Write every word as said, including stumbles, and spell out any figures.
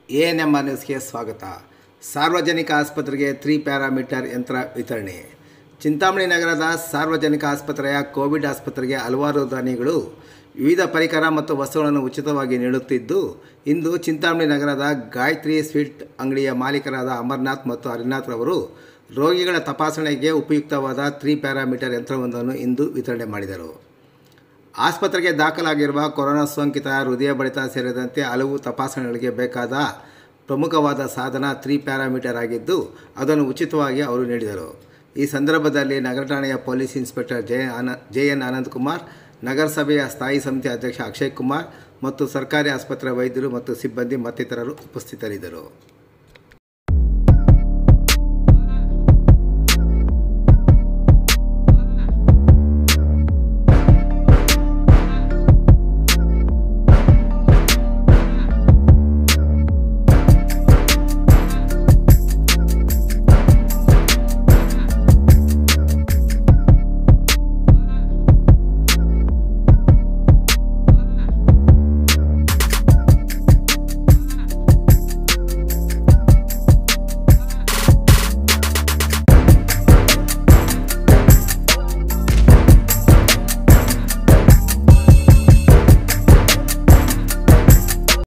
ANM ನ್ಯೂಸ್ಗೆ ಸ್ವಾಗತ. ಸಾರ್ವಜನಿಕ ಆಸ್ಪತ್ರೆಗೆ ತ್ರೀ ಪ್ಯಾರಾಮೀಟರ್ ಯಂತ್ರ ವಿತರಣೆ. ಚಿಂತಾಮಣಿ ನಗರದ ಸಾರ್ವಜನಿಕ ಆಸ್ಪತ್ರೆಯ ಕೋವಿಡ್ ಆಸ್ಪತ್ರೆಗೆ ಹಲವಾರು ದಾನಿಗಳು ವಿವಿಧ ಪರಿಕರ ಮತ್ತು ವಸ್ತುಗಳನ್ನು ಉಚಿತವಾಗಿ ನೀಡುತ್ತಿದ್ದು, ಇಂದು ಚಿಂತಾಮಣಿ ನಗರದ ಗಾಯತ್ರಿ ಸ್ವೀಟ್ ಅಂಗಡಿಯ ಮಾಲೀಕರಾದ ಅಮರನಾಥ್ ಮತ್ತು ಹರಿನಾಥ್ ರವರು ರೋಗಿಗಳ ತಪಾಸಣೆಗೆ ಉಪಯುಕ್ತವಾದ ತ್ರೀ ಪ್ಯಾರಾಮೀಟರ್ ಯಂತ್ರವೊಂದನ್ನು ಇಂದು ವಿತರಣೆ ಮಾಡಿದರು. ಆಸ್ಪತ್ರೆಗೆ ದಾಖಲಾಗಿರುವ ಕೊರೋನಾ ಸೋಂಕಿತ, ಹೃದಯ ಬಡಿತ ಸೇರಿದಂತೆ ಹಲವು ತಪಾಸಣೆಗಳಿಗೆ ಬೇಕಾದ ಪ್ರಮುಖವಾದ ಸಾಧನ ತ್ರೀ ಪ್ಯಾರಾಮೀಟರ್ ಆಗಿದ್ದು, ಅದನ್ನು ಉಚಿತವಾಗಿ ಅವರು ನೀಡಿದರು. ಈ ಸಂದರ್ಭದಲ್ಲಿ ನಗರ ಠಾಣೆಯ ಪೊಲೀಸ್ ಇನ್ಸ್ಪೆಕ್ಟರ್ ಜೆ ಆನ ಜೆ ಎನ್ ಆನಂದ್ ಕುಮಾರ್, ನಗರಸಭೆಯ ಸ್ಥಾಯಿ ಸಮಿತಿ ಅಧ್ಯಕ್ಷ ಅಕ್ಷಯ್ ಕುಮಾರ್ ಮತ್ತು ಸರ್ಕಾರಿ ಆಸ್ಪತ್ರೆ ವೈದ್ಯರು ಮತ್ತು ಸಿಬ್ಬಂದಿ ಮತ್ತಿತರರು ಉಪಸ್ಥಿತರಿದ್ದರು.